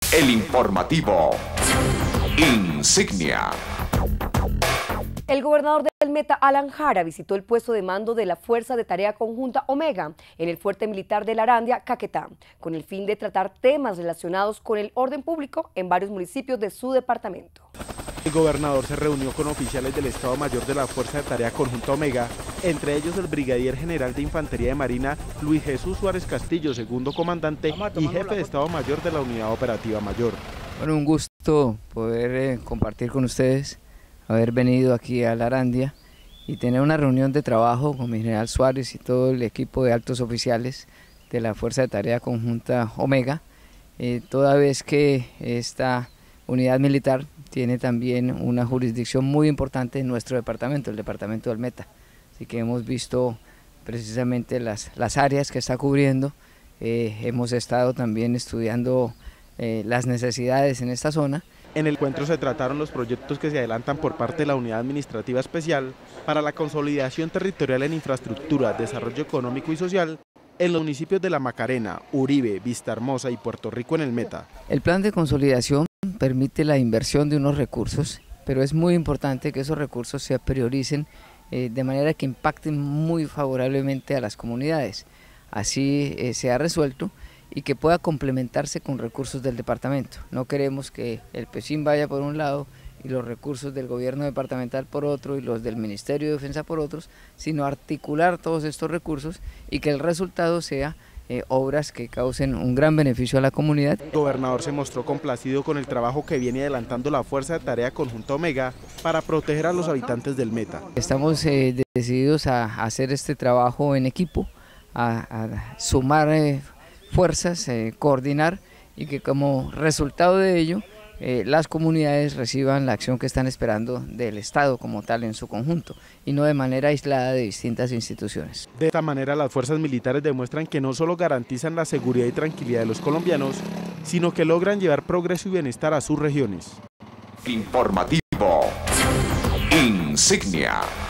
El informativo Insignia. El gobernador del Meta, Alan Jara, visitó el puesto de mando de la Fuerza de Tarea Conjunta Omega en el Fuerte Militar de La Arandia, Caquetá, con el fin de tratar temas relacionados con el orden público en varios municipios de su departamento. El gobernador se reunió con oficiales del Estado Mayor de la Fuerza de Tarea Conjunta Omega, entre ellos el brigadier general de Infantería de Marina Luis Jesús Suárez Castillo, segundo comandante y jefe de Estado Mayor de la Unidad Operativa Mayor. Bueno, un gusto poder compartir con ustedes, haber venido aquí a La Arandia y tener una reunión de trabajo con mi general Suárez y todo el equipo de altos oficiales de la Fuerza de Tarea Conjunta Omega, toda vez que esta unidad militar tiene también una jurisdicción muy importante en nuestro departamento, el departamento del Meta. Así que hemos visto precisamente las áreas que está cubriendo, hemos estado también estudiando las necesidades en esta zona. En el encuentro se trataron los proyectos que se adelantan por parte de la Unidad Administrativa Especial para la consolidación territorial en infraestructura, desarrollo económico y social en los municipios de La Macarena, Uribe, Vistahermosa y Puerto Rico en el Meta. El plan de consolidación permite la inversión de unos recursos, pero es muy importante que esos recursos se prioricen de manera que impacten muy favorablemente a las comunidades. Así se ha resuelto y que pueda complementarse con recursos del departamento. No queremos que el PECIN vaya por un lado y los recursos del gobierno departamental por otro y los del Ministerio de Defensa por otros, sino articular todos estos recursos y que el resultado sea obras que causen un gran beneficio a la comunidad. El gobernador se mostró complacido con el trabajo que viene adelantando la Fuerza de Tarea Conjunta Omega para proteger a los habitantes del Meta. Estamos decididos a hacer este trabajo en equipo, a sumar fuerzas, coordinar y que como resultado de ello las comunidades reciban la acción que están esperando del Estado como tal en su conjunto y no de manera aislada de distintas instituciones. De esta manera las fuerzas militares demuestran que no solo garantizan la seguridad y tranquilidad de los colombianos, sino que logran llevar progreso y bienestar a sus regiones. Informativo Insignia.